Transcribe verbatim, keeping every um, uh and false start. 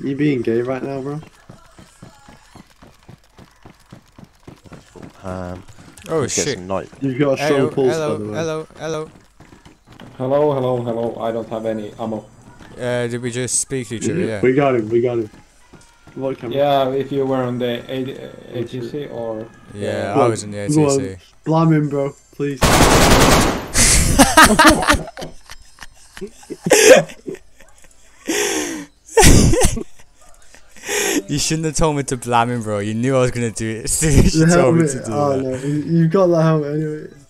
You being gay right now, bro? Um, oh shit! Night. You've got a strong Hello, pulse, hello, by the way. hello, hello. Hello, hello, hello. I don't have any ammo. Uh, did we just speak to each other? Yeah. We got him. We got him. What camera? Yeah, if you were on the A T C or... Yeah, uh, I was in the A Go T on. C. Blam him, bro. Please. You shouldn't have told me to blam him, bro. You knew I was gonna do it as soon as you The told me helmet. to do Oh that. no, you- you've got that helmet anyway.